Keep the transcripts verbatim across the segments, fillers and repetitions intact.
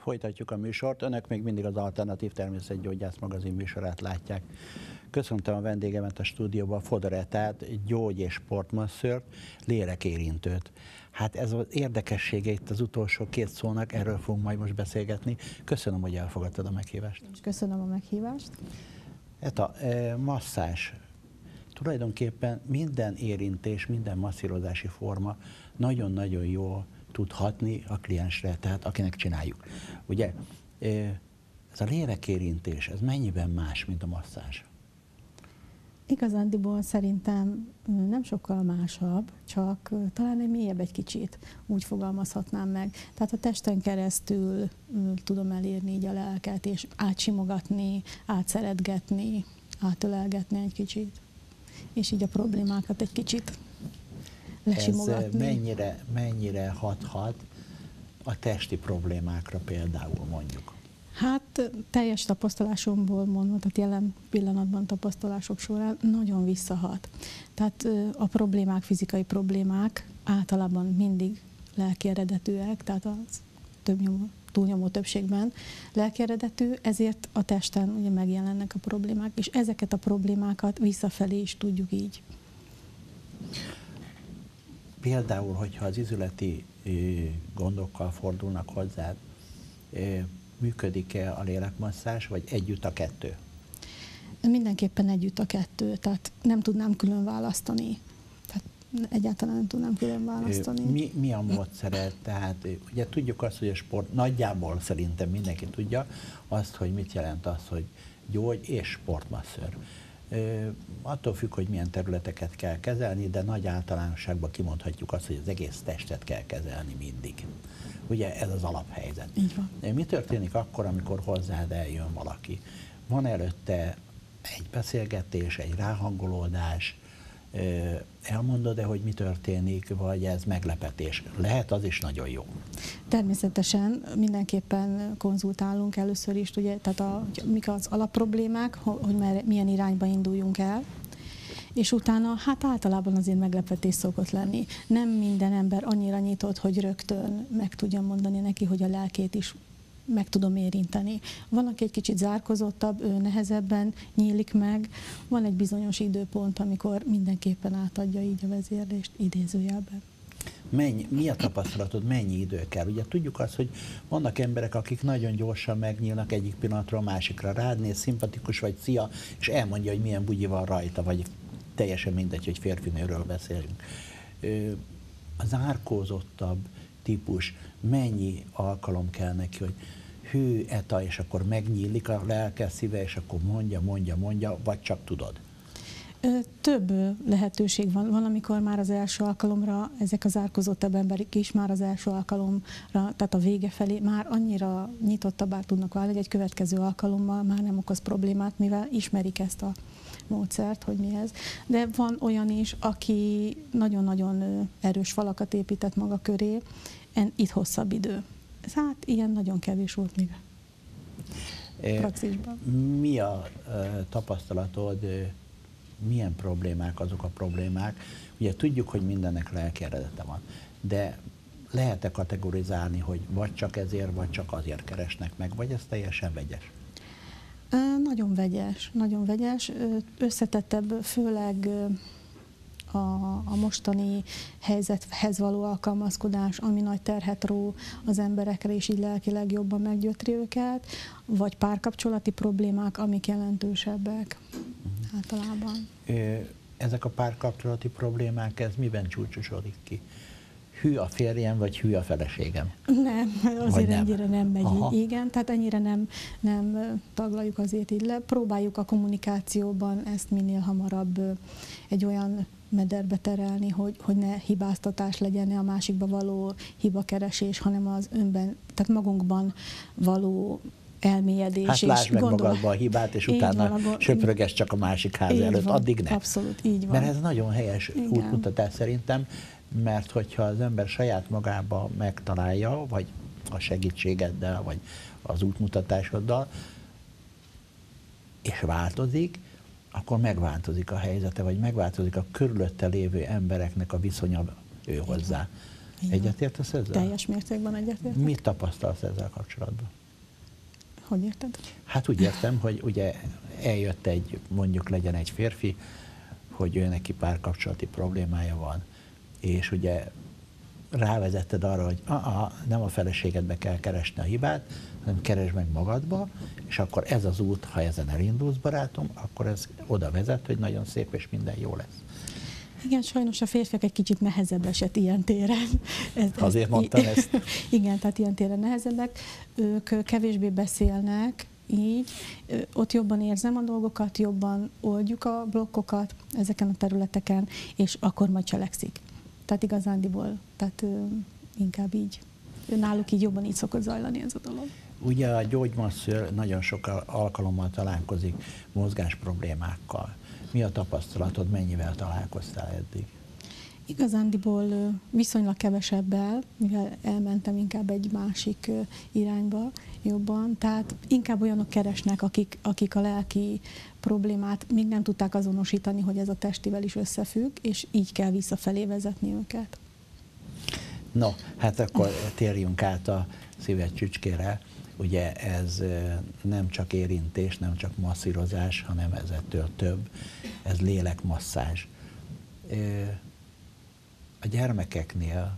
Folytatjuk a műsort. Önök még mindig az Alternatív Természetgyógyász magazin műsorát látják. Köszöntöm a vendégemet a stúdióban, Fodor Etát, gyógy- és sportmasszört, lélekérintőt. Hát ez az érdekessége itt az utolsó két szónak, erről fogunk majd most beszélgetni. Köszönöm, hogy elfogadtad a meghívást. Köszönöm a meghívást. Eta, masszázs. Tulajdonképpen minden érintés, minden masszírozási forma nagyon-nagyon jól tud hatni a kliensre, tehát akinek csináljuk. Ugye, ez a lélekérintés, ez mennyiben más, mint a masszázs? Igazándiból szerintem nem sokkal másabb, csak talán egy mélyebb egy kicsit, úgy fogalmazhatnám meg. Tehát a testen keresztül tudom elérni így a lelket, és átsimogatni, átszeretgetni, átölelgetni egy kicsit, és így a problémákat egy kicsit lesimogatni. Ez mennyire, mennyire hathat a testi problémákra például, mondjuk? Hát teljes tapasztalásomból mondom, tehát jelen pillanatban tapasztalások során nagyon visszahat. Tehát a problémák, fizikai problémák általában mindig lelki eredetűek, tehát az többnyomó, túlnyomó többségben lelki eredetű, ezért a testen ugye megjelennek a problémák, és ezeket a problémákat visszafelé is tudjuk így. Például, hogyha az izületi gondokkal fordulnak hozzád, működik-e a lélekmasszázs, vagy együtt a kettő? Mindenképpen együtt a kettő, tehát nem tudnám külön választani. Tehát egyáltalán nem tudnám külön választani. Mi, mi a módszere? Tehát ugye tudjuk azt, hogy a sport, nagyjából szerintem mindenki tudja azt, hogy mit jelent az, hogy gyógy- és sportmasször. Attól függ, hogy milyen területeket kell kezelni, de nagy általánosságban kimondhatjuk azt, hogy az egész testet kell kezelni mindig. Ugye ez az alaphelyzet. Így van. Mi történik akkor, amikor hozzád eljön valaki? Van előtte egy beszélgetés, egy ráhangolódás, elmondod-e, hogy mi történik, vagy ez meglepetés? Lehet, az is nagyon jó. Természetesen mindenképpen konzultálunk először is, ugye, tehát a, mik az alapproblémák, hogy mer, milyen irányba induljunk el, és utána hát általában azért meglepetés szokott lenni. Nem minden ember annyira nyitott, hogy rögtön meg tudjam mondani neki, hogy a lelkét is meg tudom érinteni. Van, aki egy kicsit zárkozottabb, ő nehezebben nyílik meg, van egy bizonyos időpont, amikor mindenképpen átadja így a vezérlést idézőjelben. Mennyi, mi a tapasztalatod, mennyi idő kell? Ugye tudjuk azt, hogy vannak emberek, akik nagyon gyorsan megnyílnak egyik pillanatról a másikra, rád néz, szimpatikus vagy, szia, és elmondja, hogy milyen bugyi van rajta, vagy teljesen mindegy, hogy férfinőről beszélünk. A zárkózottabb típus, mennyi alkalom kell neki, hogy hű, Eta, és akkor megnyílik a lelke, szíve, és akkor mondja, mondja, mondja, vagy csak tudod? Több lehetőség van. Van, amikor már az első alkalomra ezek az zárkózottabb emberek is már az első alkalomra, tehát a vége felé már annyira nyitottabbá tudnak válni, hogy egy következő alkalommal már nem okoz problémát, mivel ismerik ezt a módszert, hogy mi ez. De van olyan is, aki nagyon-nagyon erős falakat épített maga köré, itt hosszabb idő. Ez hát ilyen nagyon kevés volt még praxisban. Mi a tapasztalatod, milyen problémák azok a problémák? Ugye tudjuk, hogy mindennek lelki eredete van, de lehet-e kategorizálni, hogy vagy csak ezért, vagy csak azért keresnek meg, vagy ez teljesen vegyes? Nagyon vegyes, nagyon vegyes, összetettebb, főleg a, a mostani helyzethez való alkalmazkodás, ami nagy terhet ró az emberekre, és így lelkileg jobban meggyötri őket, vagy párkapcsolati problémák, amik jelentősebbek uh-huh. általában. Ezek a párkapcsolati problémák, ez miben csúcsosodik ki? Hű a férjem, vagy hű a feleségem? Nem, azért nem. ennyire nem megy Aha. így. Igen, tehát ennyire nem, nem taglaljuk azért így le. Próbáljuk a kommunikációban ezt minél hamarabb egy olyan mederbe terelni, hogy, hogy ne hibáztatás legyen, ne a másikba való hibakeresés, hanem az önben, tehát magunkban való elmélyedés. Hát lásd meg gondol... magadba a hibát, és így utána van, söpröges csak a másik ház előtt, van, addig ne. Abszolút, így van. Mert ez nagyon helyes Igen. útmutatás szerintem, mert hogyha az ember saját magába megtalálja, vagy a segítségeddel, vagy az útmutatásoddal, és változik, akkor megváltozik a helyzete, vagy megváltozik a körülötte lévő embereknek a viszonya ő hozzá. Egyetértesz ezzel? Teljes mértékben egyetértek. Mit tapasztalsz ezzel kapcsolatban? Hogy érted? Hát úgy értem, hogy ugye eljött egy, mondjuk legyen egy férfi, hogy ő neki párkapcsolati problémája van, és ugye rávezetted arra, hogy a nem a feleségedbe kell keresni a hibát, hanem keresd meg magadba, és akkor ez az út, ha ezen elindulsz, barátom, akkor ez oda vezet, hogy nagyon szép és minden jó lesz. Igen, sajnos a férfiak egy kicsit nehezebb eset ilyen téren. Ez, Azért ez, mondtam ezt. Igen, tehát ilyen téren nehezebbek. Ők kevésbé beszélnek, így. Ott jobban érzem a dolgokat, jobban oldjuk a blokkokat ezeken a területeken, és akkor majd cselekszik. Tehát igazándiból, tehát inkább így. Náluk így jobban így szokott zajlani ez a dolog. Ugye a gyógymasször nagyon sok alkalommal találkozik mozgás problémákkal. Mi a tapasztalatod, mennyivel találkoztál eddig? Igazándiból viszonylag kevesebbel, mivel elmentem inkább egy másik irányba jobban, tehát inkább olyanok keresnek, akik, akik a lelki problémát még nem tudták azonosítani, hogy ez a testivel is összefügg, és így kell visszafelé vezetni őket. No, hát akkor térjünk át a szíved csücskére. Ugye ez nem csak érintés, nem csak masszírozás, hanem ez ettől több, ez lélekmasszázs. A gyermekeknél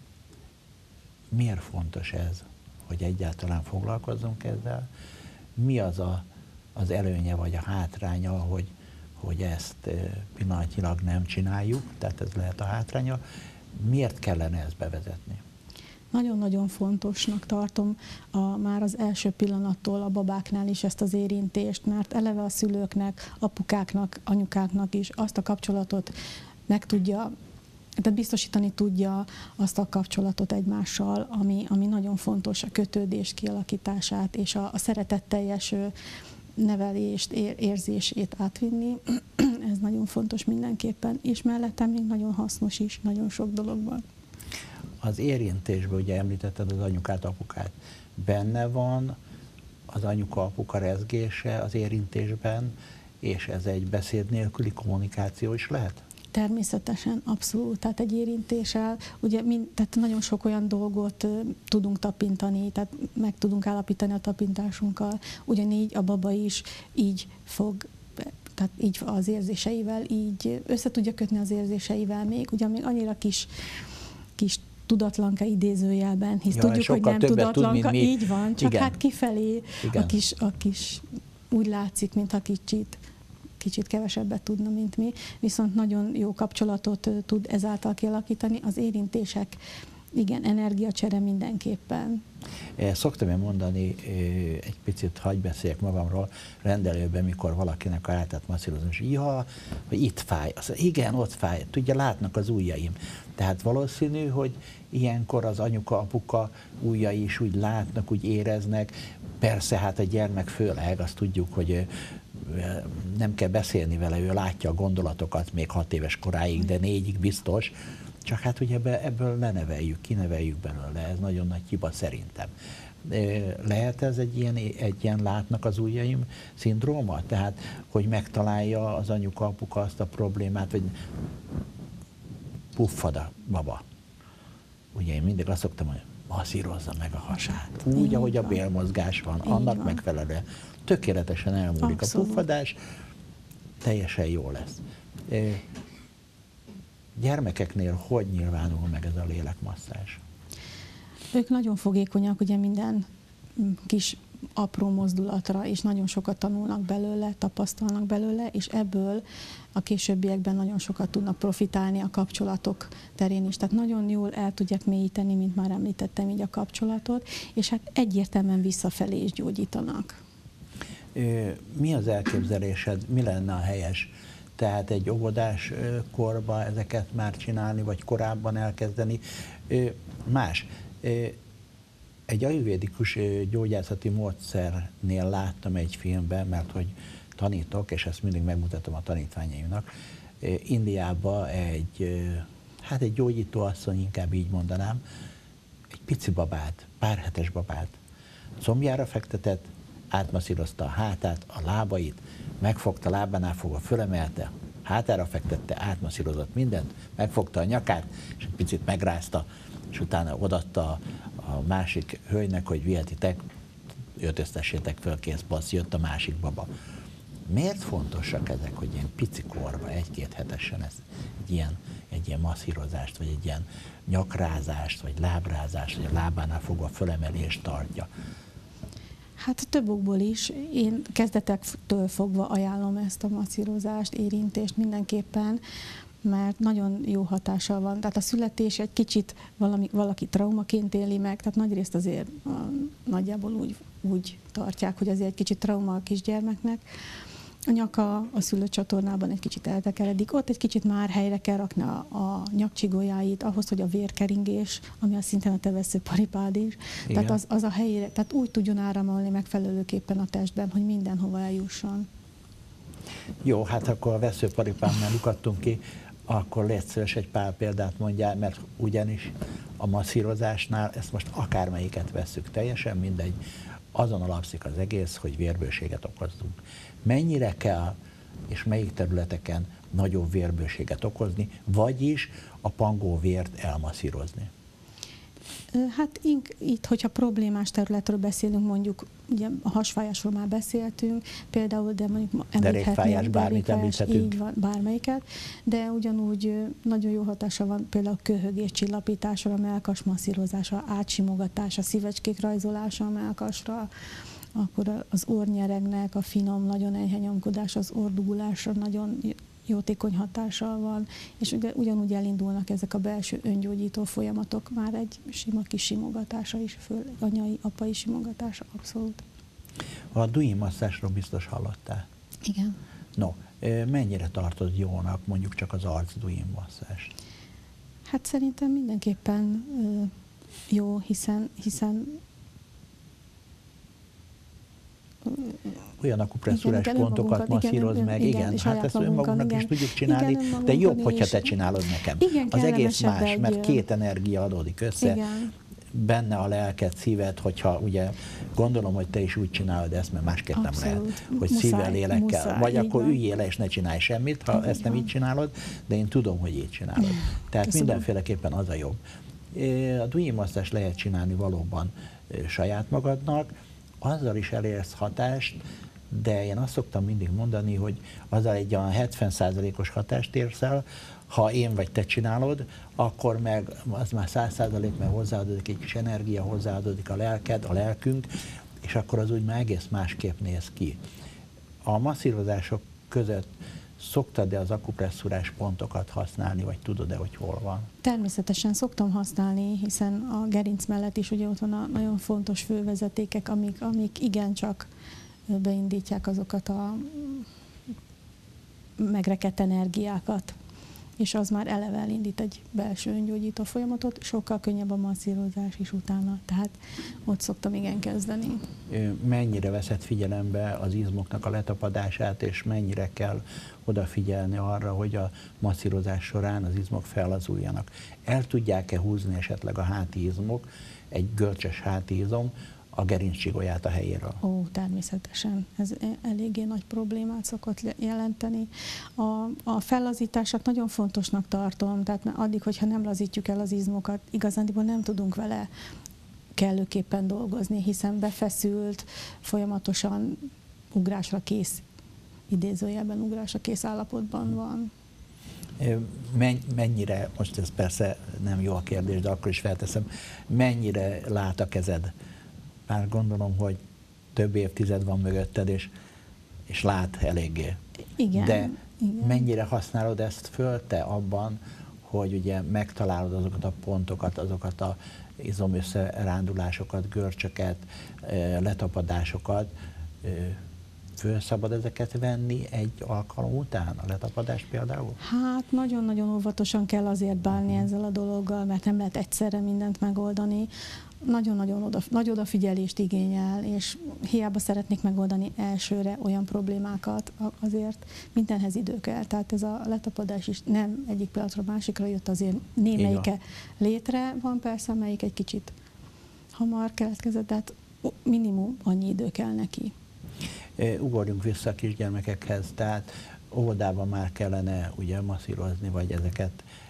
miért fontos ez, hogy egyáltalán foglalkozzunk ezzel? Mi az a, az előnye vagy a hátránya, hogy, hogy ezt pillanatnyilag nem csináljuk, tehát ez lehet a hátránya. Miért kellene ezt bevezetni? Nagyon-nagyon fontosnak tartom a, már az első pillanattól a babáknál is ezt az érintést, mert eleve a szülőknek, apukáknak, anyukáknak is azt a kapcsolatot meg tudja, tehát biztosítani tudja azt a kapcsolatot egymással, ami, ami nagyon fontos, a kötődés kialakítását és a, a szeretetteljes nevelést, érzését átvinni. Ez nagyon fontos mindenképpen, és mellette még nagyon hasznos is, nagyon sok dologban. Az érintésben, ugye említetted az anyukát, apukát, benne van az anyuka-apuka rezgése az érintésben, és ez egy beszéd nélküli kommunikáció is lehet? Természetesen, abszolút. Tehát egy érintéssel, ugye mind, tehát nagyon sok olyan dolgot uh, tudunk tapintani, tehát meg tudunk állapítani a tapintásunkkal. Ugyanígy a baba is így fog, tehát így az érzéseivel, így össze tudja kötni az érzéseivel még, ugye még annyira kis, kis tudatlanka idézőjelben, hisz ja, tudjuk, hogy nem tudatlanka, tud, így van, csak igen. Hát kifelé a kis, a kis úgy látszik, mintha kicsit, kicsit kevesebbet tudna, mint mi, viszont nagyon jó kapcsolatot tud ezáltal kialakítani. Az érintések, igen, energiacsere mindenképpen. Szoktam én mondani, egy picit hagyj beszéljek magamról, rendelőben, mikor valakinek a hátát masszírozom, és ja, hogy itt fáj. Azt mondja, igen, ott fáj. Tudja, látnak az ujjaim. Tehát valószínű, hogy ilyenkor az anyuka, apuka ujjai is úgy látnak, úgy éreznek. Persze, hát a gyermek főleg, azt tudjuk, hogy nem kell beszélni vele, ő látja a gondolatokat még hat éves koráig, de négyig biztos. Csak hát ugye ebből leneveljük, kineveljük belőle, ez nagyon nagy hiba szerintem. Lehet ez egy ilyen, egy ilyen látnak az ujjaim szindróma? Tehát, hogy megtalálja az anyuka, apuka azt a problémát, vagy puffad a baba. Ugye én mindig azt szoktam, hogy masszírozza meg a hasát. Úgy, ahogy a bélmozgás van, annak van. Megfelelően. Tökéletesen elmúlik abszolút. A puffadás, teljesen jó lesz. Gyermekeknél hogy nyilvánul meg ez a lélekmasszázs? Ők nagyon fogékonyak, ugye minden kis apró mozdulatra, és nagyon sokat tanulnak belőle, tapasztalnak belőle, és ebből a későbbiekben nagyon sokat tudnak profitálni a kapcsolatok terén is. Tehát nagyon jól el tudják mélyíteni, mint már említettem, így a kapcsolatot, és hát egyértelműen visszafelé is gyógyítanak. Mi az elképzelésed, mi lenne a helyes? Tehát egy óvodás korban ezeket már csinálni, vagy korábban elkezdeni. Más. Egy ajurvédikus gyógyászati módszernél láttam egy filmben, mert hogy tanítok, és ezt mindig megmutatom a tanítványaimnak. Indiában egy, hát egy gyógyítóasszony, inkább így mondanám, egy pici babát, pár hetes babát combjára fektetett, átmasszírozta a hátát, a lábait, megfogta lábánál fogva, fölemelte, hátára fektette, átmasszírozott mindent, megfogta a nyakát, és egy picit megrázta, és utána odaadta a másik hölgynek, hogy vihetitek, öltöztessétek föl, kész, passz, jött a másik baba. Miért fontosak ezek, hogy ilyen pici korba, egy-két hetesen ez, egy, ilyen, egy ilyen masszírozást, vagy egy ilyen nyakrázást, vagy lábrázást, vagy a lábánál fogva fölemelést tartja? Hát több okból is. Én kezdetektől fogva ajánlom ezt a masszírozást, érintést mindenképpen, mert nagyon jó hatással van. Tehát a születés egy kicsit valami, valaki traumaként éli meg, tehát nagyrészt azért a, nagyjából úgy, úgy tartják, hogy azért egy kicsit trauma a kisgyermeknek. A nyaka a szülőcsatornában egy kicsit eltekeredik, ott egy kicsit már helyre kell rakni a, a nyakcsigójáit, ahhoz, hogy a vérkeringés, ami az szintén a teveszőparipád is, igen. Tehát az, az a helyére, tehát úgy tudjon áramolni megfelelőképpen a testben, hogy mindenhova eljusson. Jó, hát akkor a veszőparipámnál lukadtunk ki, akkor légy szíves, egy pár példát mondjál, mert ugyanis a masszírozásnál, ezt most akármelyiket vesszük, teljesen mindegy, azon alapszik az egész, hogy vérbőséget okozzunk. Mennyire kell, és melyik területeken nagyobb vérbőséget okozni, vagyis a pangó vért elmasszírozni? Hát itt, hogyha problémás területről beszélünk, mondjuk ugye a hasfájásról már beszéltünk, például, de mondjuk derékfájás, bármit említhetünk. Így van, bármelyiket, de ugyanúgy nagyon jó hatása van például a köhögés csillapításra, a mellkas masszírozása, átsimogatása, szívecskék rajzolása a mellkasra, akkor az orrnyeregnek a finom, nagyon enyhe nyomkodás, az orrdugulásra nagyon jótékony hatással van, és ugye, ugyanúgy elindulnak ezek a belső öngyógyító folyamatok, már egy sima kis simogatása is, föl, anyai, apai simogatása, abszolút. A Duin masszázsról biztos hallottál? Igen. No, mennyire tartod jónak mondjuk csak az arc Duin masszázst? Hát szerintem mindenképpen jó, hiszen, hiszen olyan akupresszúrás pontokat masszíroz igen, meg, igen, igen, és hát ezt önmagunknak is tudjuk csinálni, igen, de jobb, hogyha is. te csinálod nekem. Igen, az egész más, egy, mert két energia adódik össze, igen. benne a lelked, szíved, hogyha ugye gondolom, hogy te is úgy csinálod ezt, mert másképp nem abszolút. lehet, hogy Muszáj, szívvel, lélekkel, muszáj, vagy akkor van. üljél le és ne csinálj semmit, ha így ezt nem van. így csinálod, de én tudom, hogy így csinálod. Tehát Köszönöm. mindenféleképpen az a jobb. A Duin masszázst lehet csinálni valóban saját magadnak, azzal is elérsz hatást, de én azt szoktam mindig mondani, hogy azzal egy olyan hetven százalékos hatást érsz el, ha én vagy te csinálod, akkor meg az már száz százalék, mert hozzáadódik egy kis energia, hozzáadódik a lelked, a lelkünk, és akkor az úgy már egész másképp néz ki. A masszírozások között szoktad-e az akupresszúrás pontokat használni, vagy tudod-e, hogy hol van? Természetesen szoktam használni, hiszen a gerinc mellett is ugye ott van a nagyon fontos fővezetékek, amik, amik igencsak beindítják azokat a megrekedt energiákat, és az már eleve elindít egy belső öngyógyító folyamatot, sokkal könnyebb a masszírozás is utána, tehát ott szoktam igen kezdeni. Mennyire veszed figyelembe az izmoknak a letapadását, és mennyire kell odafigyelni arra, hogy a masszírozás során az izmok fellazuljanak? El tudják-e húzni esetleg a háti izmok, egy görcsös háti izom, a gerincsigóját a helyéről? Ó, természetesen. Ez eléggé nagy problémát szokott jelenteni. A, a fellazítását nagyon fontosnak tartom, tehát addig, hogyha nem lazítjuk el az izmokat, igazándiból nem tudunk vele kellőképpen dolgozni, hiszen befeszült, folyamatosan ugrásra kész, idézőjelben ugrásra kész állapotban van. Mennyire, most ez persze nem jó a kérdés, de akkor is felteszem, mennyire lát a kezed? Már gondolom, hogy több évtized van mögötted, és, és lát eléggé. Igen, de igen. Mennyire használod ezt föl te abban, hogy ugye megtalálod azokat a pontokat, azokat a izomösszerándulásokat, görcsöket, letapadásokat, föl szabad ezeket venni egy alkalom után, a letapadást például? Hát nagyon-nagyon óvatosan kell azért bánni ezzel a dologgal, mert nem lehet egyszerre mindent megoldani. Nagyon-nagyon oda, nagy odafigyelést igényel, és hiába szeretnék megoldani elsőre olyan problémákat, azért mindenhez idő kell. Tehát ez a letapadás is nem egyik pillanatra másikra jött, azért némelyike létre van persze, amelyik egy kicsit hamar keletkezett, tehát minimum annyi idő kell neki. Ugorjunk vissza a kisgyermekekhez, tehát óvodában már kellene ugye masszírozni, vagy ezeket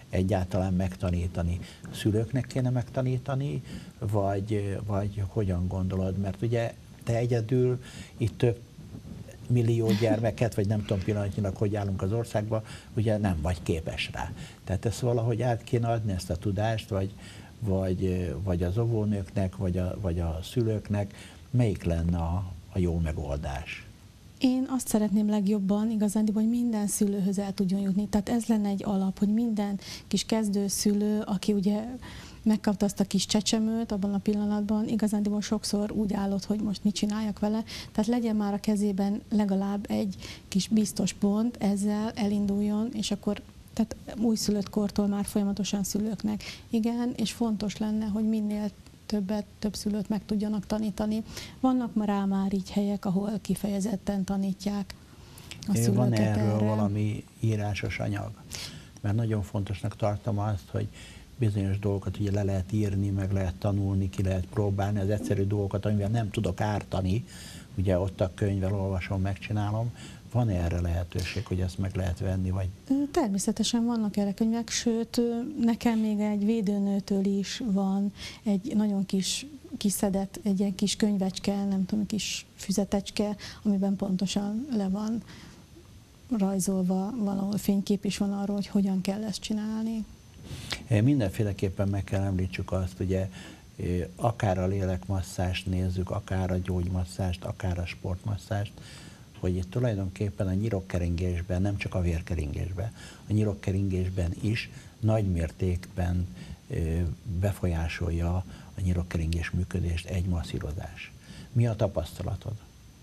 egyáltalán megtanítani? A szülőknek kéne megtanítani, vagy, vagy hogyan gondolod? Mert ugye te egyedül itt több millió gyermeket, vagy nem tudom pillanatnyilag, hogy állunk az országban, ugye nem vagy képes rá. Tehát ezt valahogy át kéne adni, ezt a tudást, vagy, vagy, vagy az óvónőknek, vagy a, vagy a szülőknek, melyik lenne a, a jó megoldás? Én azt szeretném legjobban igazán, hogy minden szülőhöz el tudjon jutni. Tehát ez lenne egy alap, hogy minden kis kezdőszülő, aki ugye megkapta azt a kis csecsemőt abban a pillanatban, igazán sokszor úgy állott, hogy most mit csináljak vele. Tehát legyen már a kezében legalább egy kis biztos pont, ezzel elinduljon, és akkor tehát újszülött kortól már folyamatosan szülőknek. Igen, és fontos lenne, hogy minél többet, több szülőt meg tudjanak tanítani. Vannak már rá már így helyek, ahol kifejezetten tanítják a szülőket. Van erről erre. valami írásos anyag? Mert nagyon fontosnak tartom azt, hogy bizonyos dolgokat ugye le lehet írni, meg lehet tanulni, ki lehet próbálni, az egyszerű dolgokat, amivel nem tudok ártani, ugye ott a könyvvel olvasom, megcsinálom. Van erre lehetőség, hogy ezt meg lehet venni? Vagy? Természetesen vannak erre könyvek, sőt, nekem még egy védőnőtől is van egy nagyon kis kiszedett, egy ilyen kis könyvecske, nem tudom, kis füzetecske, amiben pontosan le van rajzolva, valahol fénykép is van arról, hogy hogyan kell ezt csinálni. Mindenféleképpen meg kell említsük azt, ugye, akár a lélekmasszást nézzük, akár a gyógymasszást, akár a sportmasszást, hogy itt tulajdonképpen a nyirokkeringésben, nem csak a vérkeringésben, a nyirokkeringésben is nagy mértékben befolyásolja a nyirokkeringés működést egy masszírozás. Mi a tapasztalatod?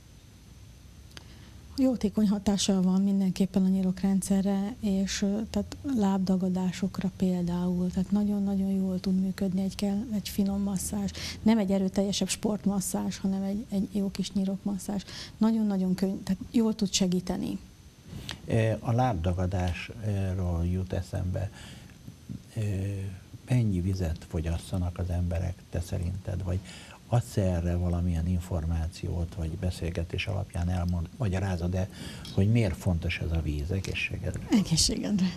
Jótékony hatással van mindenképpen a nyirokrendszerre, és tehát lábdagadásokra például, tehát nagyon-nagyon jól tud működni egy, kell, egy finom masszázs, nem egy erőteljesebb sportmasszázs, hanem egy, egy jó kis nyirokmasszázs. Nagyon-nagyon könny, tehát jól tud segíteni. A lábdagadásról jut eszembe, mennyi vizet fogyasszanak az emberek, te szerinted, vagy adsz erre valamilyen információt, vagy beszélgetés alapján elmond, magyarázod-e, hogy miért fontos ez a víz egészségedre? Egészségedre.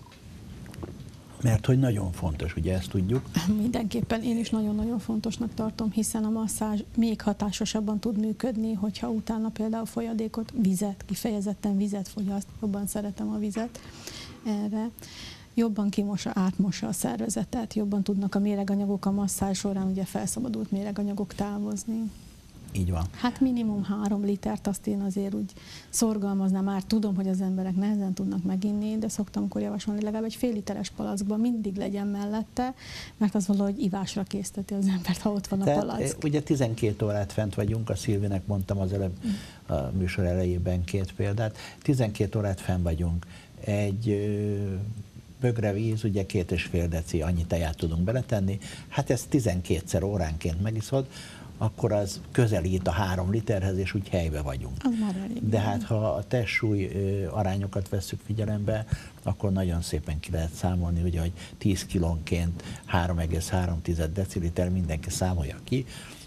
Mert hogy nagyon fontos, ugye ezt tudjuk? Mindenképpen én is nagyon-nagyon fontosnak tartom, hiszen a masszázs még hatásosabban tud működni, hogyha utána például folyadékot, vizet, kifejezetten vizet fogyaszt, jobban szeretem a vizet erre. Jobban kimossa, átmossa a szervezetet, jobban tudnak a méreganyagok a masszázs során, ugye felszabadult méreganyagok távozni. Így van. Hát minimum három litert, azt én azért úgy szorgalmaznám, már tudom, hogy az emberek nehezen tudnak meginni, de szoktam akkor javasolni, legalább egy fél literes palackban mindig legyen mellette, mert az valahogy ivásra készteti az embert, ha ott van a Tehát, palack. ugye tizenkét órát fent vagyunk, a Szilvinek mondtam az előbb a műsor elejében két példát, tizenkét órát fenn vagyunk. Egy bögre víz, ugye két és fél deci annyi teját tudunk beletenni, hát ezt tizenkétszer óránként megiszod, akkor az közelít a három literhez, és úgy helybe vagyunk. Az már elég. De hát ha a testsúly arányokat vesszük figyelembe, akkor nagyon szépen ki lehet számolni, ugye, hogy tíz kilónként három egész három deciliter mindenki számolja ki,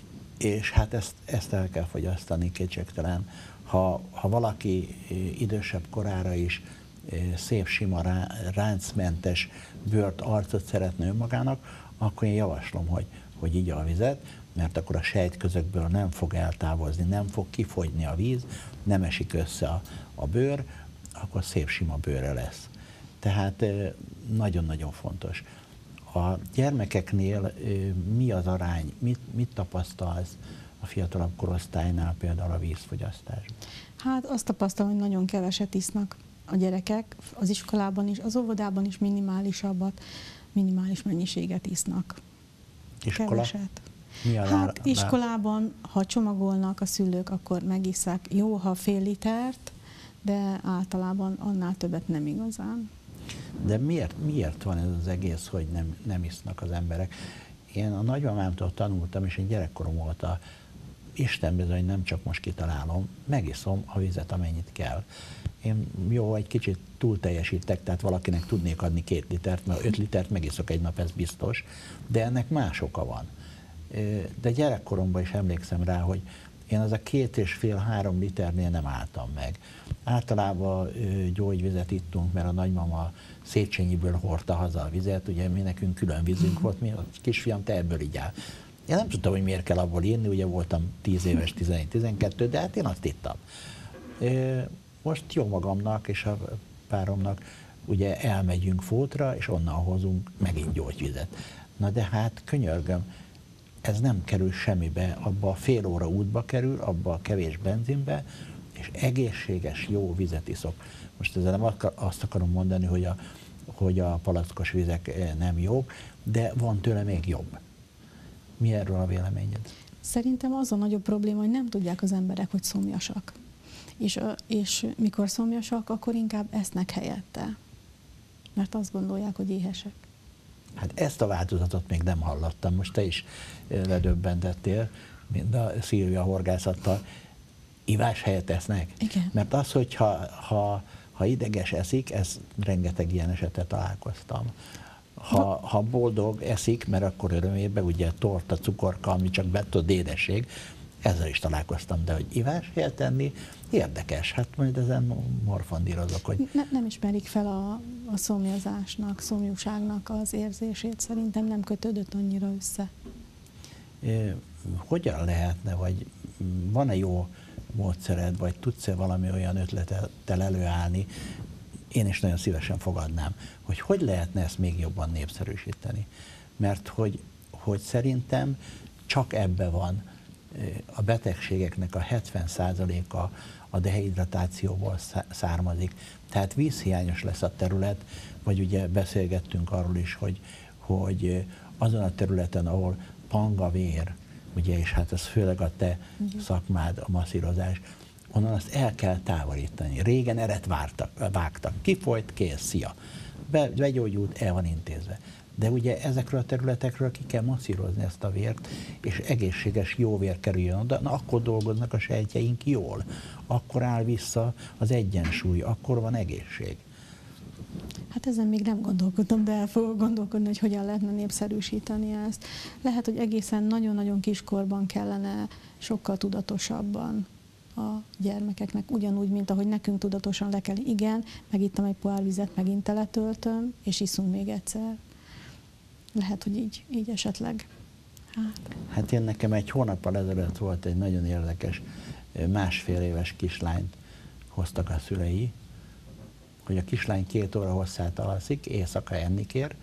és hát ezt, ezt el kell fogyasztani kétségtelen. Ha, ha valaki idősebb korára is szép, sima, ráncmentes bőrt, arcot szeretne önmagának, akkor én javaslom, hogy, hogy igya a vizet, mert akkor a sejtközökből nem fog eltávozni, nem fog kifogyni a víz, nem esik össze a, a bőr, akkor szép, sima bőre lesz. Tehát nagyon-nagyon fontos. A gyermekeknél mi az arány, mit, mit tapasztalsz a fiatalabb korosztálynál például a vízfogyasztásban? Hát azt tapasztalom, hogy nagyon keveset isznak a gyerekek, az iskolában is, az óvodában is minimálisabbat, minimális mennyiséget isznak. Iskola? Keveset. Mi a hát lár, iskolában, ha csomagolnak a szülők, akkor megisszák. Jó, ha fél litert, de általában annál többet nem igazán. De miért, miért van ez az egész, hogy nem, nem isznak az emberek? Én a nagymamámtól tanultam, és én gyerekkorom óta, Isten bizony, nem csak most kitalálom, megiszom a vizet, amennyit kell. Én jó, egy kicsit túl teljesítek, tehát valakinek tudnék adni két litert, mert öt litert megiszok egy nap, ez biztos, de ennek más oka van. De gyerekkoromban is emlékszem rá, hogy én az a két és fél-három liternél nem álltam meg. Általában ö, gyógyvizet ittunk, mert a nagymama Széchenyiből hordta haza a vizet, ugye mi nekünk külön vízünk volt, mi a kisfiam, te ebből igyál. Én nem tudtam, hogy miért kell abból inni, ugye voltam tíz éves, tizenegy-tizenkettő, de hát én azt ittam. Most jó magamnak és a páromnak ugye elmegyünk Fótra, és onnan hozunk megint gyógyvizet. Na de hát könyörgöm, ez nem kerül semmibe, abba a fél óra útba kerül, abba a kevés benzinbe, és egészséges, jó vizet iszok. Most ezzel nem azt akarom mondani, hogy a, hogy a palackos vizek nem jók, de van tőle még jobb. Mi erről a véleményed? Szerintem az a nagyobb probléma, hogy nem tudják az emberek, hogy szomjasak. És, és mikor szomjasak, akkor inkább esznek helyette. Mert azt gondolják, hogy éhesek. Hát ezt a változatot még nem hallottam. Most te is ledöbbentettél, mint a Szilvia horgászattal. Ivás helyett esznek? Igen. Mert az, hogyha ha, ha ideges eszik, ez rengeteg ilyen esetet találkoztam. Ha, ha boldog eszik, mert akkor örömében, ugye torta, cukorka, ami csak betod édesség, ezzel is találkoztam, de hogy ivás helyett enni, érdekes. Hát majd ezen morfondírozok, hogy... Ne, nem ismerik fel a, a szomjazásnak, szomjúságnak az érzését. Szerintem nem kötődött annyira össze. Hogyan lehetne, vagy van-e jó módszered, vagy tudsz-e valami olyan ötlettel előállni, én is nagyon szívesen fogadnám, hogy hogy lehetne ezt még jobban népszerűsíteni. Mert hogy, hogy szerintem csak ebbe van a betegségeknek a hetven százaléka a dehidratációból származik. Tehát vízhiányos lesz a terület, vagy ugye beszélgettünk arról is, hogy, hogy azon a területen, ahol pang a vér, ugye, és hát ez főleg a te szakmád, a masszírozás, onnan azt el kell távolítani. Régen eret vártak, vágtak, kifolyt, kész, szia. Be, begyógyult, el van intézve. De ugye ezekről a területekről ki kell masszírozni ezt a vért, és egészséges, jó vér kerüljön oda, na akkor dolgoznak a sejtjeink jól, akkor áll vissza az egyensúly, akkor van egészség. Hát ezen még nem gondolkodtam, de el fogok gondolkodni, hogy hogyan lehetne népszerűsíteni ezt. Lehet, hogy egészen nagyon-nagyon kiskorban kellene sokkal tudatosabban a gyermekeknek, ugyanúgy, mint ahogy nekünk tudatosan le kell, igen, megittam egy pohár vizet, megint teletöltöm, és iszunk még egyszer. Lehet, hogy így, így esetleg. Hát. hát én nekem egy hónappal ezelőtt volt egy nagyon érdekes, másfél éves kislányt hoztak a szülei, hogy a kislány két óra hosszát alszik, éjszaka enni kér,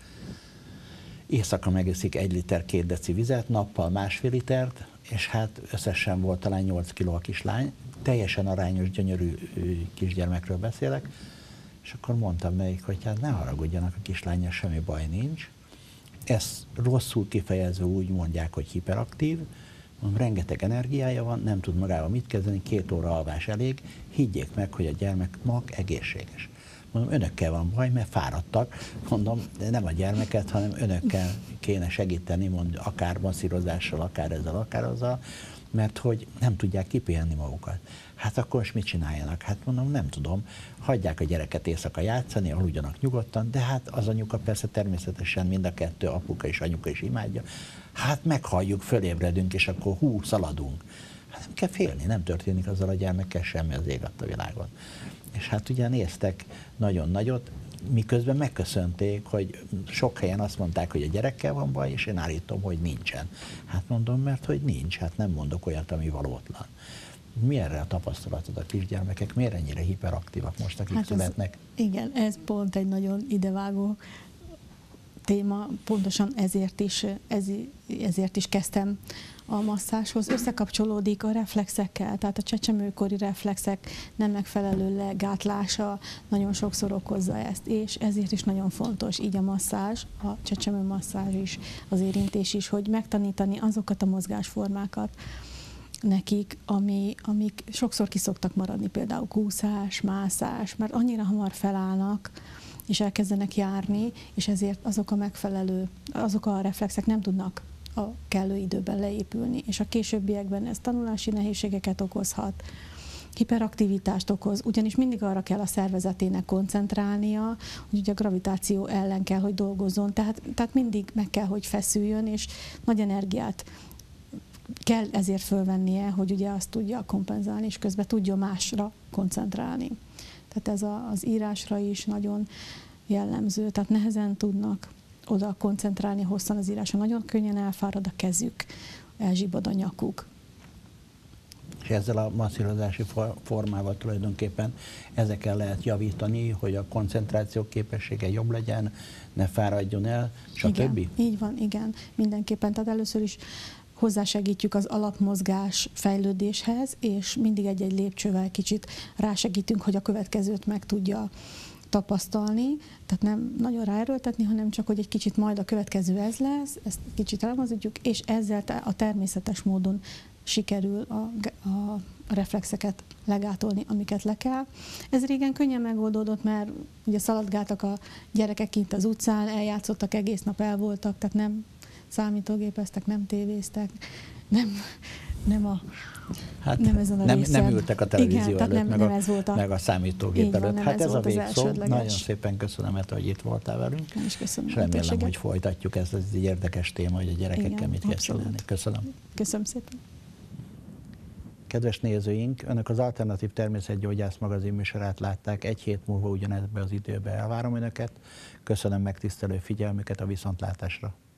éjszaka megiszik egy liter, két deci vizet, nappal másfél litert, és hát összesen volt talán nyolc kiló a kislány, teljesen arányos, gyönyörű kisgyermekről beszélek, és akkor mondtam nekik, hogy hát ne haragudjanak, a kislánnyal semmi baj nincs. Ezt rosszul kifejezve úgy mondják, hogy hiperaktív, mondom, rengeteg energiája van, nem tud magával mit kezdeni, két óra alvás elég, higgyék meg, hogy a gyermek mag egészséges. Mondom, önökkel van baj, mert fáradtak, mondom, de nem a gyermeket, hanem önökkel kéne segíteni, mondom, akár masszírozással, akár ezzel, akár azzal, mert hogy nem tudják kipihenni magukat. Hát akkor most mit csináljanak? Hát mondom, nem tudom, hagyják a gyereket éjszaka játszani, aludjanak nyugodtan, de hát az anyuka persze természetesen mind a kettő, apuka és anyuka is imádja. Hát meghalljuk, fölébredünk, és akkor hú, szaladunk. Hát nem kell félni, nem történik azzal a gyermekkel semmi az ég a világon. És hát ugye néztek nagyon nagyot, miközben megköszönték, hogy sok helyen azt mondták, hogy a gyerekkel van baj, és én állítom, hogy nincsen. Hát mondom, mert hogy nincs, hát nem mondok olyat, ami valótlan. Mi erre a tapasztalatod a kisgyermekek? Miért ennyire hiperaktívak most, akik hát születnek? Ez, igen, ez pont egy nagyon idevágó téma, pontosan ezért is, ez, ezért is kezdtem a masszázshoz. Összekapcsolódik a reflexekkel, tehát a csecsemőkori reflexek nem megfelelő legátlása nagyon sokszor okozza ezt, és ezért is nagyon fontos így a masszázs, a csecsemő masszázs is, az érintés is, hogy megtanítani azokat a mozgásformákat nekik, ami, amik sokszor kiszoktak maradni, például kúszás, mászás, mert annyira hamar felállnak, és elkezdenek járni, és ezért azok a megfelelő, azok a reflexek nem tudnak a kellő időben leépülni, és a későbbiekben ez tanulási nehézségeket okozhat, hiperaktivitást okoz, ugyanis mindig arra kell a szervezetének koncentrálnia, hogy ugye a gravitáció ellen kell, hogy dolgozzon, tehát, tehát mindig meg kell, hogy feszüljön, és nagy energiát kell ezért fölvennie, hogy ugye azt tudja kompenzálni, és közben tudja másra koncentrálni. Tehát ez a, az írásra is nagyon jellemző, tehát nehezen tudnak oda koncentrálni hosszan az írásra, nagyon könnyen elfárad a kezük, elzsibad a nyakuk. És ezzel a masszírozási formával tulajdonképpen ezeken lehet javítani, hogy a koncentráció képessége jobb legyen, ne fáradjon el, stb. Igen, így van, igen, mindenképpen. Tehát először is hozzásegítjük az alapmozgás fejlődéshez, és mindig egy-egy lépcsővel kicsit rásegítünk, hogy a következőt meg tudja tapasztalni, tehát nem nagyon ráerőltetni, hanem csak, hogy egy kicsit majd a következő ez lesz, ezt kicsit elmozdítjuk, és ezzel a természetes módon sikerül a, a reflexeket legátolni, amiket le kell. Ez régen könnyen megoldódott, mert ugye szaladgáltak a gyerekek kint az utcán, eljátszottak, egész nap el voltak, tehát nem számítógépeztek, nem tévéztek, nem, nem a Hát nem, ezen a nem, részen. nem ültek a televízió Igen, előtt, nem, meg, nem a, ez volt a, meg a számítógép van, előtt. nem Hát ez, ez ez a volt az végszó. elsődleges. Nagyon szépen köszönöm, Etta, hogy itt voltál velünk. Én is köszönöm És a remélem, lehetőséget. hogy folytatjuk ezt, ez egy érdekes téma, hogy a gyerekekkel Igen, mit kell abszolút. csinálni. Köszönöm. Köszönöm szépen. Kedves nézőink, Önök az Alternatív Természetgyógyász magazin műsorát látták, egy hét múlva ugyanebben az időben elvárom Önöket. Köszönöm megtisztelő figyelmüket, a viszontlátásra.